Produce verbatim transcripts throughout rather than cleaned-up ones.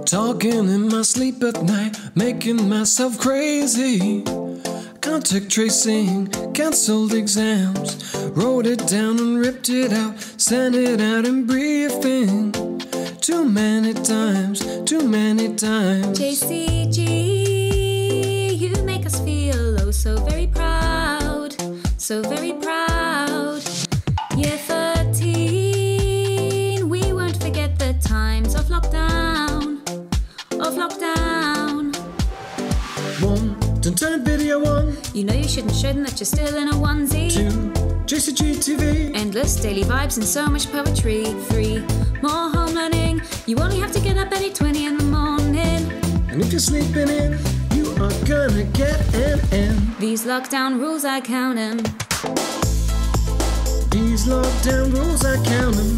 Talking in my sleep at night, making myself crazy. Contact tracing, cancelled exams. Wrote it down and ripped it out, sent it out in briefing. Too many times, too many times. J C G, you make us feel oh so very proud, so very proud. Year thirteen, we won't forget the times of lockdown, of lockdown. One, don't turn video on. You know you shouldn't, shouldn't, that you're still in a onesie. Two, J C G T V. Endless daily vibes and so much poetry. Three, more home learning. You only have to get up at eight twenty in the morning. And if you're sleeping in, you are gonna get an M. These lockdown rules, I count them. These lockdown rules, I count them.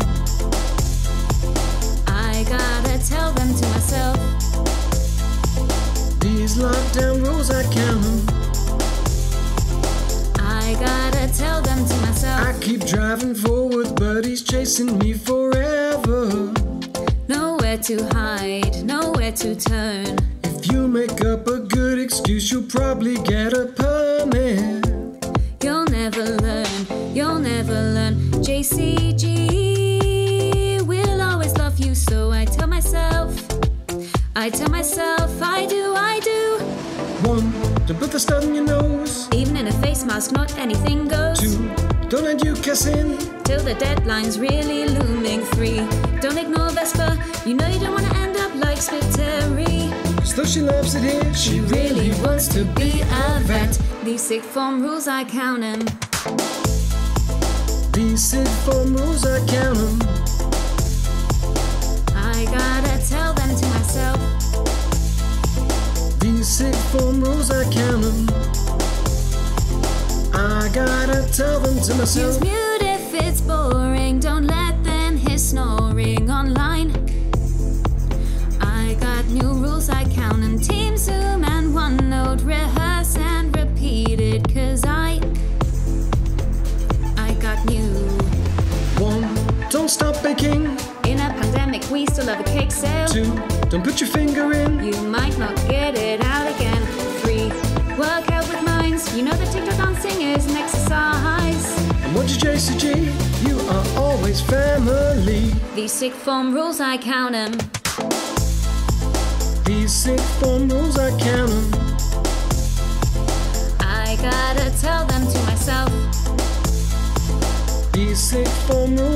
I gotta tell them to myself. These lockdown rules, I count them. I gotta tell them to myself. I keep driving forward, but he's chasing me forever. Nowhere to hide, nowhere to turn. If you make up a good excuse, you'll probably get a permit. You'll never learn, you'll never learn. J C G, we'll always love you, so I tell myself, I tell myself, I do, I do. One, don't put the stud in your nose. Even in a face mask, not anything goes. Two, don't let you kiss in till the deadline's really looming. Three, don't ignore Vespa. You know you don't want to end up like Spiteri. Cause though she loves it here, she really wants to be a vet. These sick form rules, I count them. These sick form rules, I count them. I gotta tell them to myself. These sick form rules, I count them. I gotta tell them to myself. Use mute if it's boring. Don't let them hear snoring online. I got new rules, I count them. Team Zoom and OneNote. Rehearse and repeat it, cause I I got new. One, don't stop baking. In a pandemic, we still have a cake sale. Two, don't put your finger in. You might not get it out again. Three, work out with minds. You know that TikTok dancing is an exercise. And what you J C G, you are always family. These sick form rules, I count them. These sick form rules, I count them. I gotta tell them to myself. These sick form rules,